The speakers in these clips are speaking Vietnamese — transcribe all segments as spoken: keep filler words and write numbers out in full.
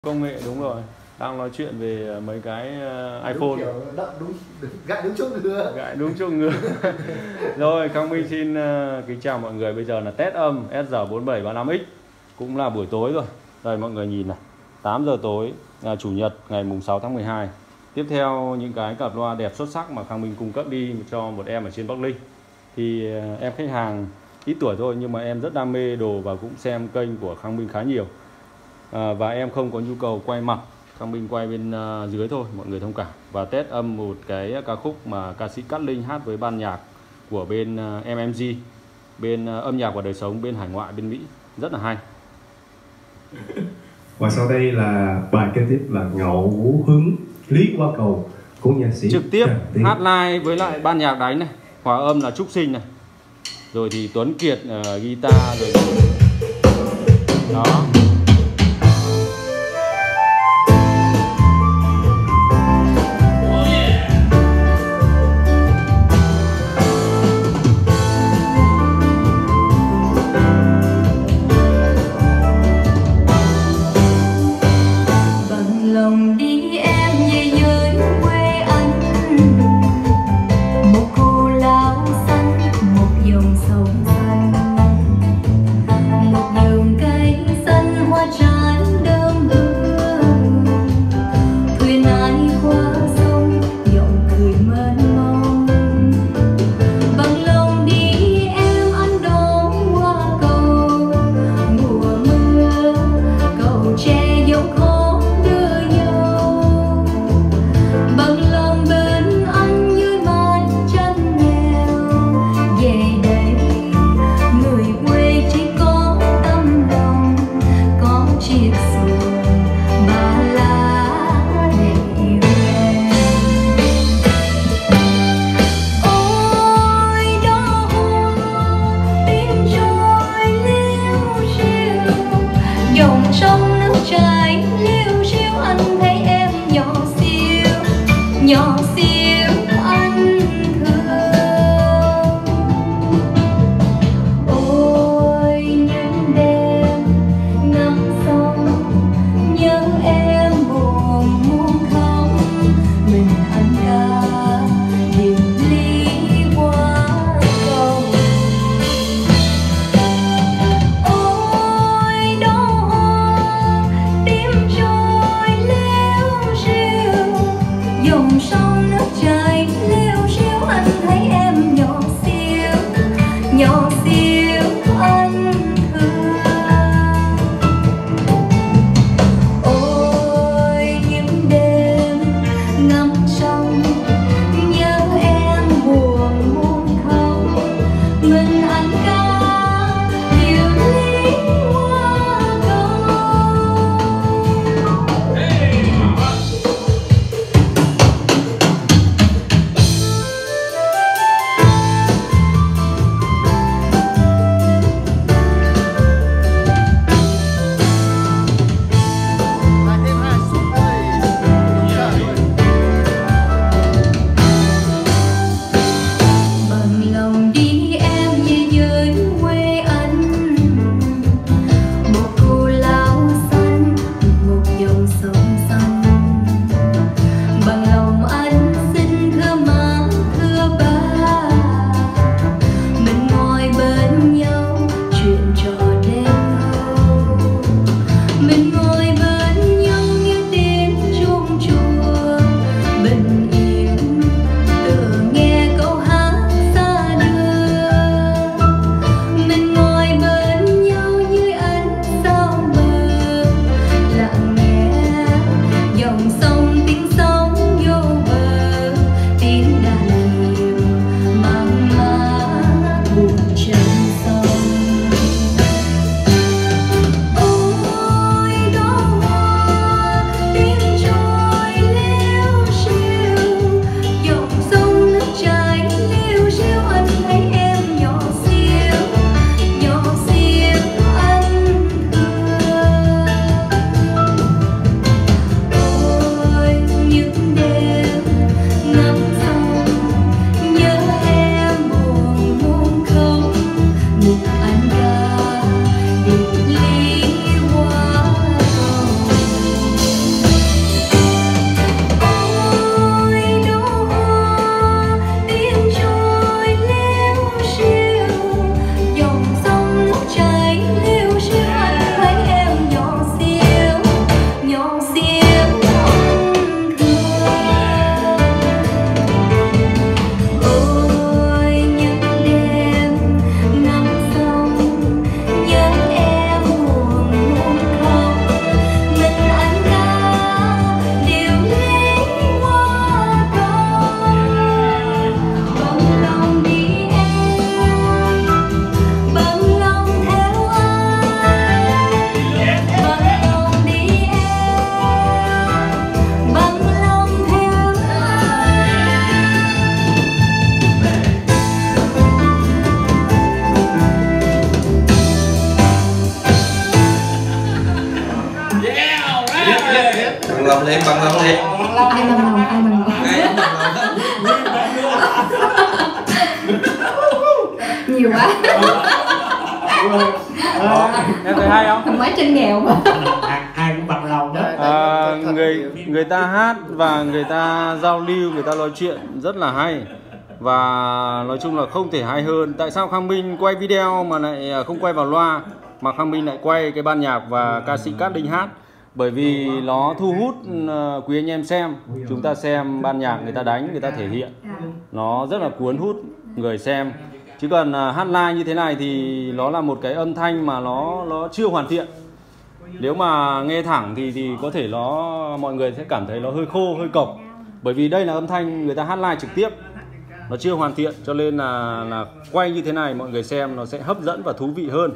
Công nghệ đúng rồi, đang nói chuyện về mấy cái iPhone. Đúng đúng, gãi đúng chung nữa. Gãi đúng chung nữa. Rồi, Khang Minh xin uh, kính chào mọi người. Bây giờ là test âm S R bốn bảy ba lăm X. Cũng là buổi tối rồi. Đây mọi người nhìn này, tám giờ tối, là Chủ nhật ngày mùng sáu tháng mười hai. Tiếp theo những cái cặp loa đẹp xuất sắc mà Khang Minh cung cấp đi cho một em ở trên Bắc Ninh. Thì uh, em khách hàng ít tuổi thôi nhưng mà em rất đam mê đồ và cũng xem kênh của Khang Minh khá nhiều. À, và em không có nhu cầu quay mặt, Khang Minh quay bên uh, dưới thôi, mọi người thông cảm. Và test âm một cái ca khúc mà ca sĩ Cát Linh hát với ban nhạc của bên uh, em em giê, bên uh, âm nhạc và đời sống bên hải ngoại bên Mỹ, rất là hay. Và sau đây là bài kế tiếp là Ngẫu Hứng Lý Qua Cầu của nhạc sĩ trực tiếp hát live với lại ban nhạc đánh này, hòa âm là Trúc Sinh này, rồi thì Tuấn Kiệt uh, guitar rồi đó. Nhỏ xíu anh thương. Ôi những đêm ngắm sông nhớ em buồn muốn khóc, mình anh ca điệu ly qua cầu. Ôi đóa hoa tím trôi liêu xiêu, dòng sông nước chảy liêu xiêu, anh thấy em nhỏ xíu, nhỏ xíu anh thương. Ôi những đêm ngắm sông nhớ em buồn muốn khóc, mình anh ca điệu ly qua cầu. Bằng lòng lên, bằng lòng lên. Ai bằng lòng, ai bằng lòng. Ai cũng bằng lòng hết. Nhiều quá. Em thấy hay không? Thằng máy trên nghèo mà. ai, ai cũng bằng lòng đó. À, người người ta hát và người ta giao lưu, người ta nói chuyện rất là hay. Và nói chung là không thể hay hơn. Tại sao Khang Minh quay video mà lại không quay vào loa, mà Khang Minh lại quay cái ban nhạc và ca sĩ Cát Linh hát? Bởi vì nó thu hút quý anh em xem. Chúng ta xem ban nhạc người ta đánh, người ta thể hiện, nó rất là cuốn hút người xem. Chứ còn hát live như thế này thì nó là một cái âm thanh mà nó nó chưa hoàn thiện. Nếu mà nghe thẳng thì thì có thể nó mọi người sẽ cảm thấy nó hơi khô, hơi cộc. Bởi vì đây là âm thanh người ta hát live trực tiếp, nó chưa hoàn thiện, cho nên là là quay như thế này mọi người xem nó sẽ hấp dẫn và thú vị hơn.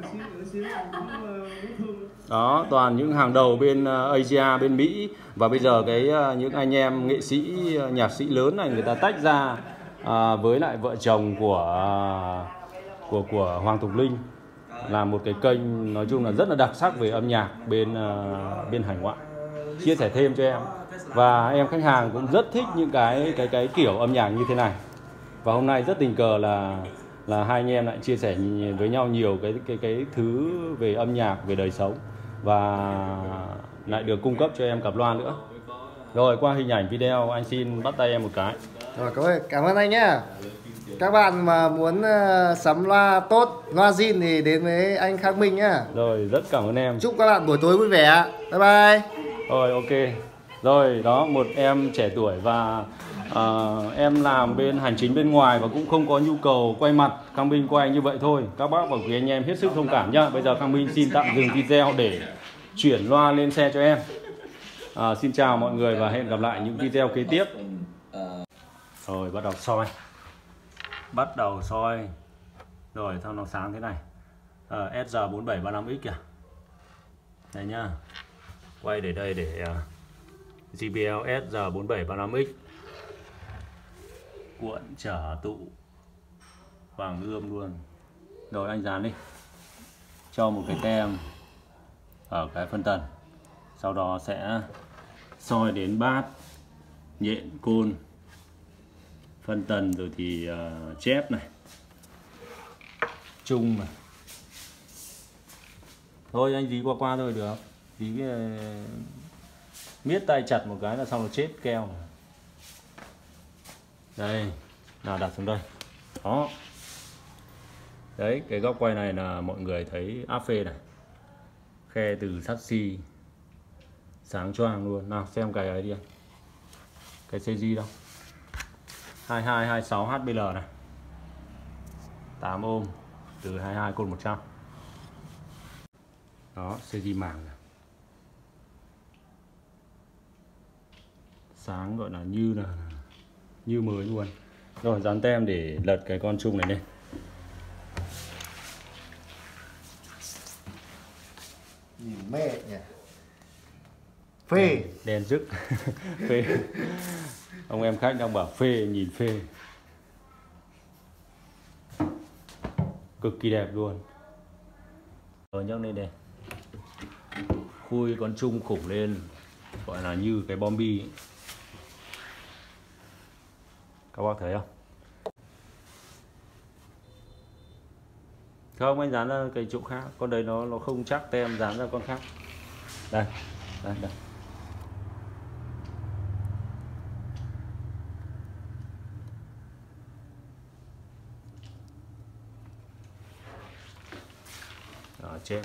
Đó, toàn những hàng đầu bên Asia, bên Mỹ. Và bây giờ cái những anh em nghệ sĩ, nhạc sĩ lớn này người ta tách ra à, với lại vợ chồng của của của Hoàng Thục Linh, là một cái kênh nói chung là rất là đặc sắc về âm nhạc bên uh, bên hải ngoại, chia sẻ thêm cho em. Và em khách hàng cũng rất thích những cái cái cái kiểu âm nhạc như thế này. Và hôm nay rất tình cờ là là hai anh em lại chia sẻ với nhau nhiều cái cái cái thứ về âm nhạc, về đời sống, và lại được cung cấp cho em cặp loa nữa. Rồi, qua hình ảnh video anh xin bắt tay em một cái. Rồi, cảm ơn, cảm ơn anh nhé. Các bạn mà muốn uh, sắm loa tốt, loa zin thì đến với anh Khang Minh nhá. Rồi, rất cảm ơn em. Chúc các bạn buổi tối vui vẻ. Bye bye. Rồi, ok. Rồi, đó, một em trẻ tuổi và uh, em làm bên hành chính bên ngoài và cũng không có nhu cầu quay mặt. Khang Minh quay như vậy thôi. Các bác và quý anh em hết sức thông cảm nhá. Bây giờ Khang Minh xin tạm dừng video để chuyển loa lên xe cho em. À, xin chào mọi người và hẹn gặp lại những video kế tiếp. Rồi, bắt đầu soi. Bắt đầu soi. Rồi, sao nó sáng thế này. à, ét giê bốn bảy ba lăm ích kìa. Đây nhá. Quay để đây để uh, giê bê lờ ét giê bốn bảy ba lăm ích. Cuộn trở tụ vàng ươm luôn. Rồi anh dán đi. Cho một cái tem ở cái phân tần. Sau đó sẽ soi đến bát, nhện, côn, phân tần, rồi thì uh, chép này, chung này. Thôi anh dí qua qua thôi được. Dí uh, miết tay chặt một cái là xong nó chết keo. Đây, nào đặt xuống đây. Đó. Đấy, cái góc quay này là mọi người thấy áp phê này. Khe từ sắt xi sáng choang luôn. Nào xem cái ấy đi anh. Cái xê giê đâu. hai hai hai sáu hát bê lờ này. tám ôm từ hai mươi hai côn một trăm. Đó, xê giê màng này. Sáng gọi là như là như mới luôn. Rồi dán tem để lật cái con chung này lên. Nhìn mê nhỉ. Phê. Đen rức. Phê. Ông em khách đang bảo phê, nhìn phê. Cực kỳ đẹp luôn. Rồi nhấc lên đây. Khui con chung khủng lên, gọi là như cái bom bi ấy. Các bác thấy không? Không, anh dán ra cái chỗ khác. Con đấy nó nó không chắc tem, dán ra con khác. Đây, đây, đây. Đó, chép.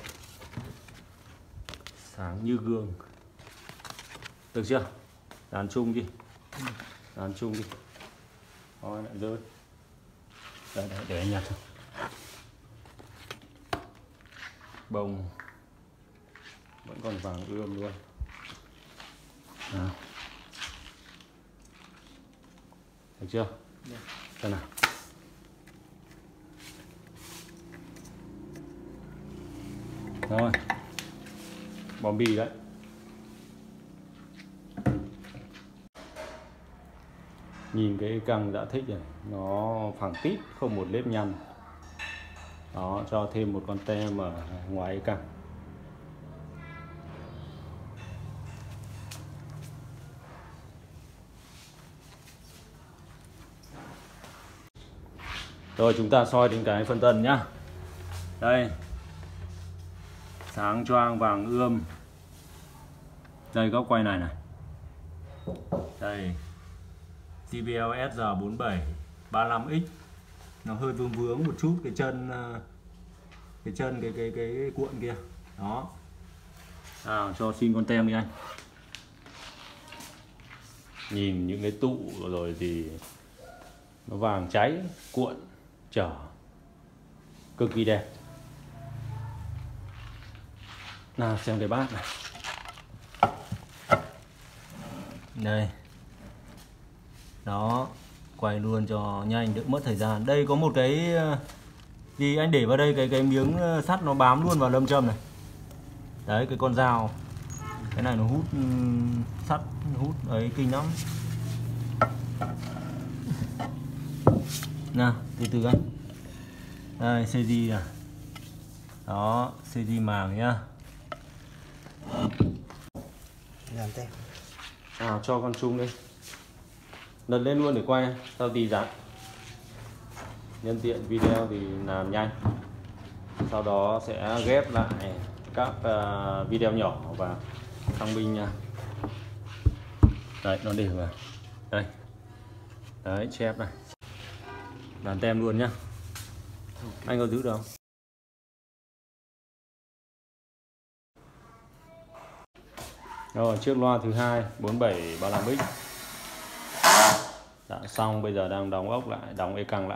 Sáng như gương. Được chưa? Dán chung đi. Dán chung đi. Thôi lại rơi. Đây, đây, để anh nhặt thôi. Bông vẫn còn vàng ươm luôn. Nào. Được chưa? Xem nào. Rồi. Bom bi đấy. Nhìn cái căng đã thích rồi. Nó phẳng tít, không một nếp nhăn. Đó, cho thêm một con tem ở ngoài cái căng. Rồi chúng ta soi đến cái phân tân nhá. Đây, sáng choang vàng ươm. Đây góc quay này này. Đây gi bê lờ ét rờ bốn bảy ba lăm x, nó hơi vướng vướng một chút cái chân cái chân cái cái cái cuộn kia đó. À, cho xin con tem đi anh. Nhìn những cái tụ rồi thì nó vàng cháy cuộn trở cực kỳ đẹp. Nào xem cái bát này. Đây. Đó, quay luôn cho nhanh đỡ mất thời gian. Đây có một cái gì anh để vào đây, cái cái miếng sắt nó bám luôn vào lâm châm này. Đấy, cái con dao. Cái này nó hút sắt, hút ấy kinh lắm. Nào, từ từ anh. Đây, xê giê này. Đó, xê giê màng nhá. Làm tem. À, cho con chung đi. Lật lên luôn để quay, sao tì dán. Nhân tiện video thì làm nhanh. Sau đó sẽ ghép lại các uh, video nhỏ và thăng binh nha. Đấy, nó để vào. Đây. Đấy, chép này. Dán tem luôn nhá. Anh có giữ được không? Rồi, chiếc loa thứ hai bốn bảy ba lăm x đã xong, bây giờ đang đóng ốc lại, đóng ê căng lại.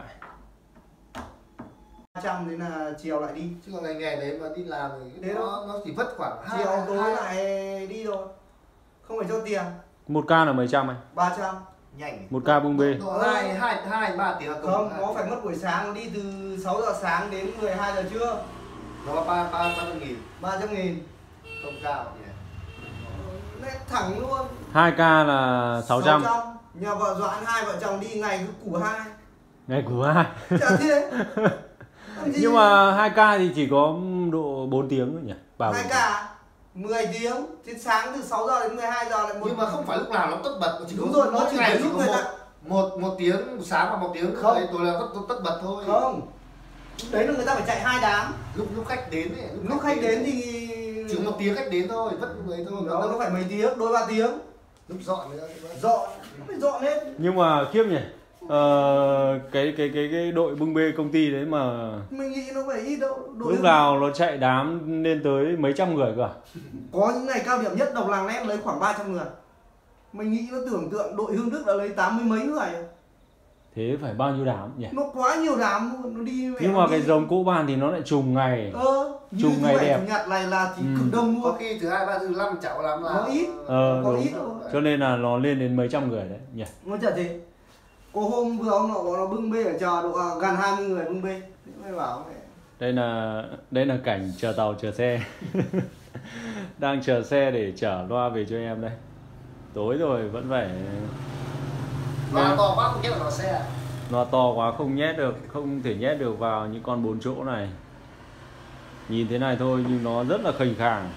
ba trăm đến là chiều lại đi. Chứ còn ngày ngày đấy mà đi làm thì Thế nó, nó chỉ vất khoảng hai Chiều tối hai- lại đi rồi. Không phải cho tiền. Một ca là mấy trăm anh? ba trăm. nhanh. Một ca bung bê. Độ hai hai hai ba tiếng là cùng. Không, nó phải mất buổi sáng, nó đi từ sáu giờ sáng đến mười hai giờ trưa. Nó ba ba ba trăm nghìn. ba trăm nghìn. Không cao nhỉ. Đấy, thẳng luôn. Hai ca là sáu trăm. Nhà vợ Doãn hai vợ chồng đi ngày cứ củ hai. Ngày của hai. Chả thế. Nhưng mà hai ca thì chỉ có độ bốn tiếng thôi nhỉ? Ba hai ca mười tiếng, đến sáng từ sáu giờ đến mười hai giờ lại một. Nhưng mà không phải lúc nào nó tất bật, chỉ Đúng có rồi, nó mỗi chỉ ngày đến chỉ lúc có người một, ta- một một tiếng sáng và một tiếng Không. khởi tôi là tất, tất bật thôi. Không. Đấy là người ta phải chạy hai đám. Lúc lúc khách đến ấy, Lúc khách đến thì chỉ có một tiếng khách đến thôi, vất lúc đấy thôi. nó nó phải mấy tiếng, đôi ba tiếng. Lúc dọn nữa. Dọn, nó phải dọn hết. Nhưng mà khiếp nhỉ. Ờ, cái cái cái cái đội bưng bê công ty đấy mà Mình nghĩ nó phải ít đâu. Đội lúc nào nó chạy đám lên tới mấy trăm người cơ. Có những ngày cao điểm nhất Độc Làng Nét lấy khoảng ba trăm người. Mình nghĩ nó tưởng tượng đội Hương Đức đã lấy tám mươi mấy người. Thế phải bao nhiêu đám nhỉ? Nó quá nhiều đám luôn, nó đi. Nhưng mà đi. cái dòng cỗ bàn thì nó lại trùng ngày. Ờ, như Trùng thứ ngày bảy đẹp. Chủ nhật này là thì Ừ. cực đông Có luôn. khi thứ hai ba thứ năm cháu lắm là Nó ít. Ờ, Có đúng. ít thôi. Cho nên là nó lên đến mấy trăm người đấy nhỉ? Nó chả thế. Có hôm vừa ông nọ nó bưng bê ở chờ độ à, gần hai mươi người bưng bê. Thế mới bảo mẹ. Đây là đây là cảnh chờ tàu chờ xe. Đang chờ xe để chở loa về cho em đây. Tối rồi vẫn phải loa to quá không biết là nó xe. loa to quá không nhét được, không thể nhét được vào những con bốn chỗ này. Nhìn thế này thôi nhưng nó rất là khênh khàng.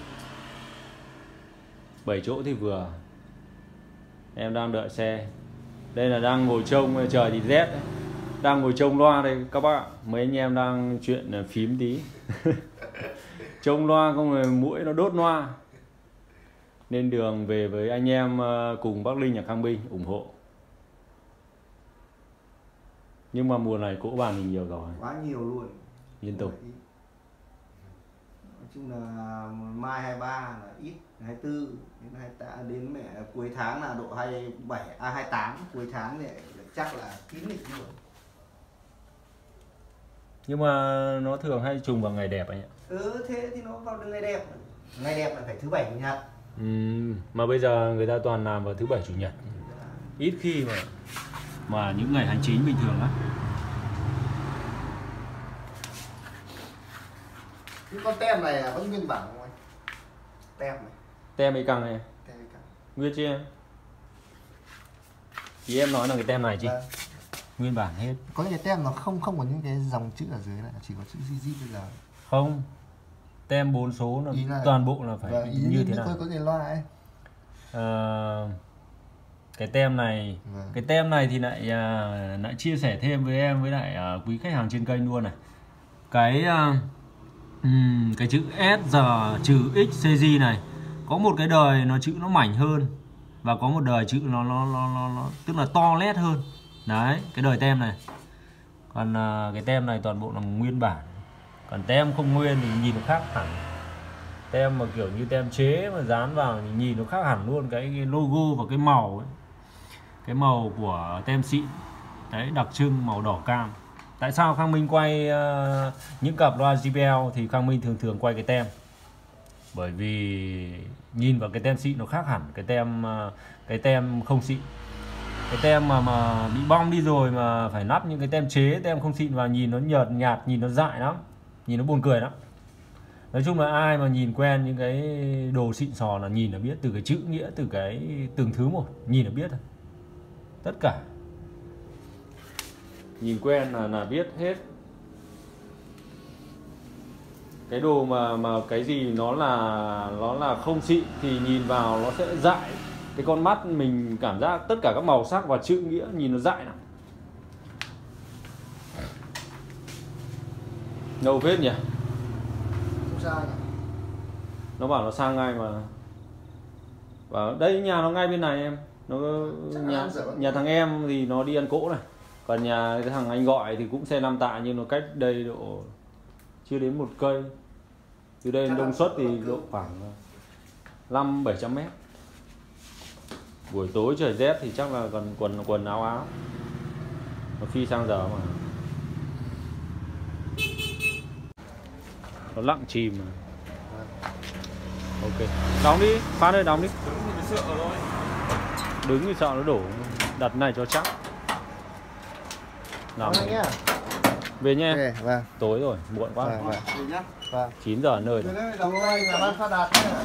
bảy chỗ thì vừa. Em đang đợi xe. Đây là đang ngồi trông, trời thì rét đấy. Đang ngồi trông loa đây các bạn. Mấy anh em đang chuyện phím tí. Trông loa không rồi mũi nó đốt loa. Lên đường về với anh em cùng Bắc Linh ở Khang Binh ủng hộ. Nhưng mà mùa này cỗ bàn thì nhiều rồi. Quá nhiều luôn. Liên tục. Nói chung là mai hai mươi ba là ít, hai mươi tư đến hai mươi tám đến mẹ cuối tháng là độ hai mươi bảy à hai mươi tám, cuối tháng thì chắc là kín lịch luôn. Nhưng mà nó thường hay trùng vào ngày đẹp anh ạ. Ừ, thế thì nó vào được ngày đẹp. Ngày đẹp là phải thứ bảy chủ nhật. Ừ, mà bây giờ người ta toàn làm vào thứ bảy chủ nhật. Ít khi mà mà những ngày hành chính bình thường á. Cái con tem này là vẫn nguyên bản không anh? Tem này. Tem ấy căng này. Tem này cả. Nguyên chứ em. Thì em nói là cái tem này chứ. Vâng. Nguyên bản hết. Có những cái tem nó không không có những cái dòng chữ ở dưới này, chỉ có chữ zip bây giờ. Không. Tem bốn số là, Là toàn bộ là phải vâng, ý như thế có, nào. có cái loa ấy. À, cái tem này, Vâng. cái tem này thì lại à, lại chia sẻ thêm với em với lại à, quý khách hàng trên kênh luôn này. Cái à, ừm, cái chữ S giờ trừ X C G này có một cái đời nó chữ nó mảnh hơn và có một đời chữ nó nó nó, nó, nó tức là to nét hơn. Đấy, cái đời tem này. Còn à, cái tem này toàn bộ là nguyên bản. Còn tem không nguyên thì nhìn nó khác hẳn. Tem mà kiểu như tem chế mà dán vào thì nhìn nó khác hẳn luôn cái, cái logo và cái màu ấy. Cái màu của tem xịn. Đấy, đặc trưng màu đỏ cam. Tại sao Khang Minh quay uh, những cặp loa gi bê lờ thì Khang Minh thường thường quay cái tem? Bởi vì nhìn vào cái tem xịn nó khác hẳn cái tem uh, cái tem không xịn. Cái tem mà mà bị bong đi rồi mà phải lắp những cái tem chế, tem không xịn vào nhìn nó nhợt nhạt, nhìn nó dại lắm, nhìn nó buồn cười lắm. Nói chung là ai mà nhìn quen những cái đồ xịn sò là nhìn là biết, từ cái chữ nghĩa, từ cái từng thứ một, nhìn là biết thôi. Tất cả nhìn quen là là biết hết. Cái đồ mà mà cái gì nó là nó là không xịn thì nhìn vào nó sẽ dại. Cái con mắt mình cảm giác tất cả các màu sắc và chữ nghĩa nhìn nó dại lắm. Ngầu phết nhỉ? Không sao nhỉ? Nó bảo nó sang ngay mà. Và đây nhà nó ngay bên này em. Nó nhà, nhà thằng em thì nó đi ăn cỗ này. Còn nhà cái thằng anh gọi thì cũng xe năm tạ nhưng nó cách đây độ chưa đến một cây. Từ đây đến Đông Xuất thì độ khoảng năm bảy trăm mét. Buổi tối trời rét thì chắc là còn quần quần áo áo. Nó phi sang giờ mà. Nó lặng chìm mà. Ok. Đóng đi, Phan ơi đóng đi. Đứng thì sợ thôi. Đứng thì sợ nó đổ. Đặt này cho chắc. Làm Vâng nhá. về nha. Ok, vâng. Tối rồi, muộn quá. Vâng, vâng. Đi nhá. Vâng. chín giờ nơi rồi. Đóng anh là Ban Phát Đạt nhá.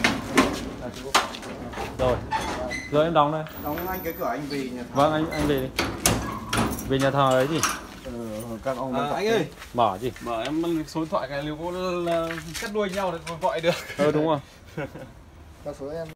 Rồi. Rồi em đóng đây. Đóng anh cái cửa anh về nhà thờ. Vâng anh anh về đi. Về nhà thờ ấy gì? Ừ, các ông À, anh ơi, Mở gì? mở em số điện thoại cái nếu có là cắt đuôi nhau thì còn gọi được. Ờ đúng rồi. Có số em